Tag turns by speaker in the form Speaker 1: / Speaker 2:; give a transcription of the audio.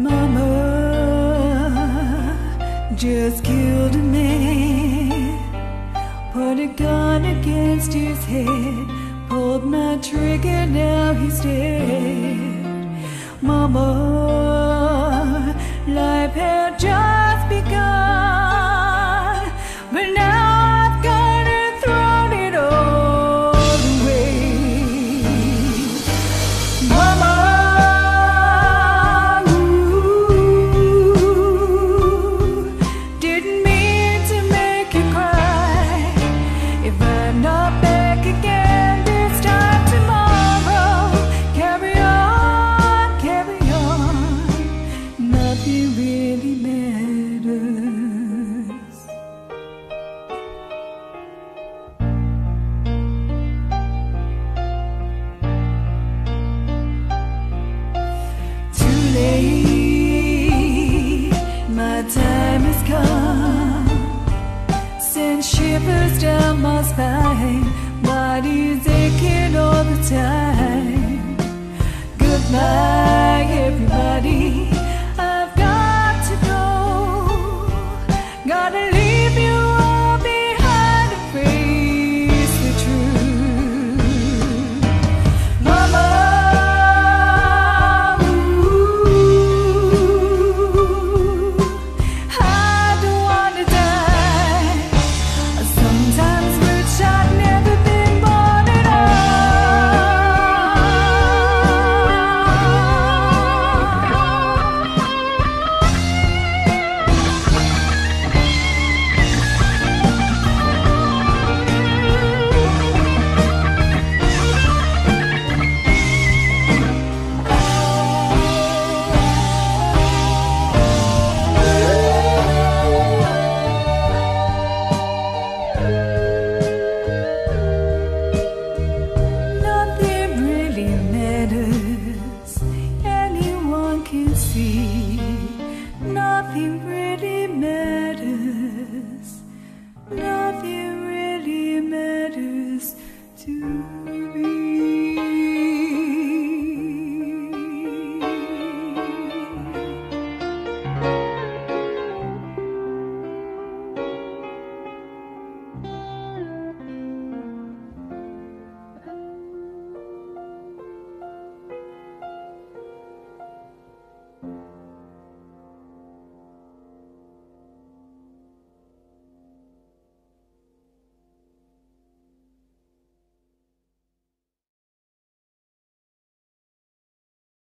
Speaker 1: Mama just killed a man, put a gun against his head, pulled my trigger, now he's dead. Mama, life had just begun, but now I've gone and thrown it all away. Mama, didn't mean to make you cry. If I'm not back again this time tomorrow, carry on, nothing really matters. Too late, my time has come, sends shivers down my spine, body's aching all the time. Goodbye.